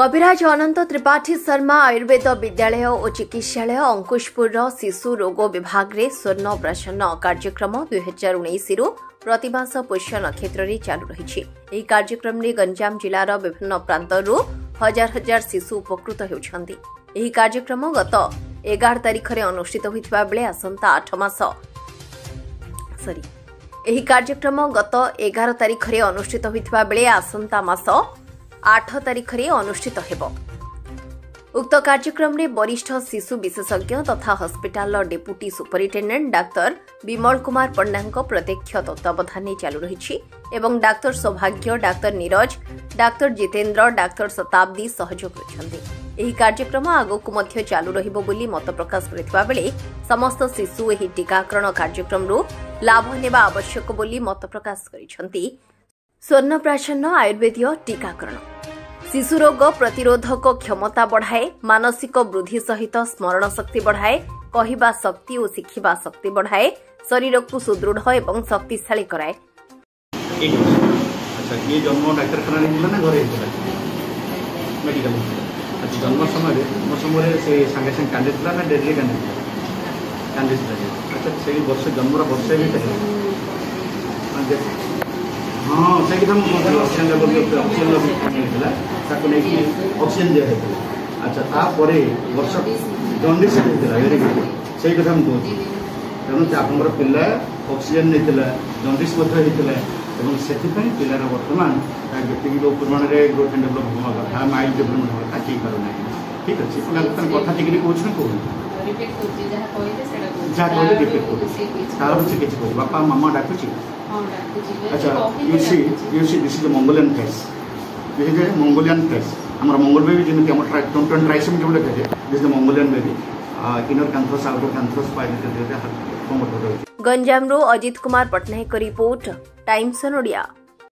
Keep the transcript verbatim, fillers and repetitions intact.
कविराज अनंत त्रिपाठी शर्मा आयुर्वेद विद्यालय और चिकित्सालय अंकुशपुर शिशु रोग विभाग रे स्वर्ण प्राशन कार्यक्रम दुई हजार उन्नीस प्रतिमास पुष्य नक्षत्र में चालू रही। कार्यक्रम में गंजाम जिलार विभिन्न प्रांतरू हजार हजार शिशु उपकृत होती। कार्यक्रम गत एगार तारिख में अनुष्ठित होता बेले आसंता आठ मास सरी यह कार्यक्रम गत एगार तारिख में अनुष्ठित होता बेले आसंता मास आठ तारिख में अनुष्ठित हेब। उक्त कार्यक्रम में वरिष्ठ शिशु विशेषज्ञ तथा hospital deputy superintendent doctor Bimal Kumar Panda प्रत्यक्ष तत्वावधान चालू रही एवं doctor Saubhagya doctor Neeraj doctor Jitendra doctor Shatabdi सहयोग कर कार्यक्रम आगक मध्य चालू रहिबो बोली मत प्रकाश करथिबा बेले समस्त शिशु एही टीकाकरण कार्यक्रम लाभ नेबा आवश्यक बोली मत प्रकाश करिसेंती। स्वर्ण प्राशन आयुर्वेदीय टीकाकरण शिशु रोग प्रतिरोधक क्षमता बढ़ाए, मानसिक वृद्धि सहित स्मरण शक्ति बढ़ाए, कहिबा शक्ति और शिखिबा शक्ति बढ़ाए, शरीर को सुदृढ़ एवं शक्तिशाली कराए। अच्छा ये जन्म डाक्तरखाना ना घरे मेडिकल अच्छा जन्म समय जन्म समय से संगे संगे कांदी ना डेली कांदी कांदी अच्छा से वर्ष जन्म वर्ष भी हाँ से oxygen level oxygen level oxygen दिया अच्छा तापर वर्ष जंडिस वेरी गुड से कथा मुझे तेणु आपंकर पिला ऑक्सीजन नहीं जंडिस से पिलार बर्तमान जी परिमाण में ग्रोथ एंड डेभलप होगा कथा माइल्ड डेभलपमेंट होगा ठीक पारना ठीक अच्छे पिला कथा टिके कौन कौन जहाँ कहते रिपीट कर किसी बापा मामा डाकुची अच्छा you see you see this is Mongolian face this is Mongolian face हमारा मंगोल बेबी जिनकी हम टोन ट्राइसम जो बोले थे this is Mongolian baby inner canthus outer canthus पाइल गंजाम रो अजित कुमार पटनायक रिपोर्ट टाइम्स ओडिया।